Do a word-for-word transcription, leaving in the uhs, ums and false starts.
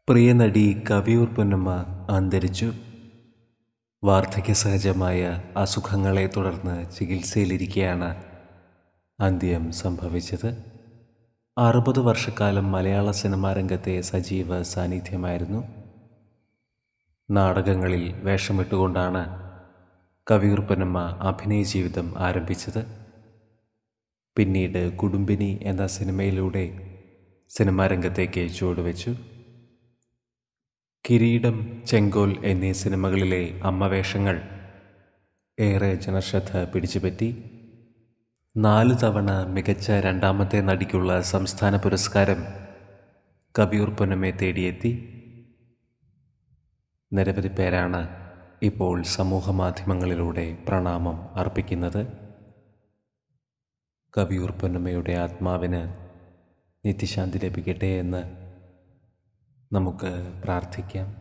പ്രിയ നടി കവിയൂർ പൊന്നമ്മ അന്തരിച്ചു. വാർദ്ധക്യസഹജമായ അസുഖങ്ങളെ തുടർന്ന് ചികിത്സയിലിരിക്കെയാണ് അന്ത്യം സംഭവിച്ചത്. അറുപത് വർഷക്കാലം മലയാള സിനിമാ രംഗത്തെ സജീവ സാന്നിധ്യമായിരുന്നു. നാടകങ്ങളിൽ വേഷമിട്ടുകൊണ്ടാണ് കവിയൂർ പൊന്നമ്മ അഭിനയ ജീവിതം ആരംഭിച്ചത്. പിന്നീട് കുടുംബിനി എന്ന സിനിമയിലൂടെ സിനിമാ രംഗത്തേക്ക് ചുവടുവെച്ചു. കിരീടം, ചെങ്കോൽ എന്നീ സിനിമകളിലെ അമ്മവേഷങ്ങൾ ഏറെ ജനശ്രദ്ധ പിടിച്ചുപറ്റി. നാലു തവണ മികച്ച രണ്ടാമത്തെ നടിക്കുള്ള സംസ്ഥാന പുരസ്കാരം കവിയൂർ പൊന്നമ്മയെ തേടിയെത്തി. നിരവധി പേരാണ് ഇപ്പോൾ സമൂഹ മാധ്യമങ്ങളിലൂടെ പ്രണാമം അർപ്പിക്കുന്നത്. കവിയൂർ പൊന്നമ്മയുടെ ആത്മാവിന് നിത്യശാന്തി ലഭിക്കട്ടെ എന്ന് നമുക്ക് പ്രാർത്ഥിക്കാം.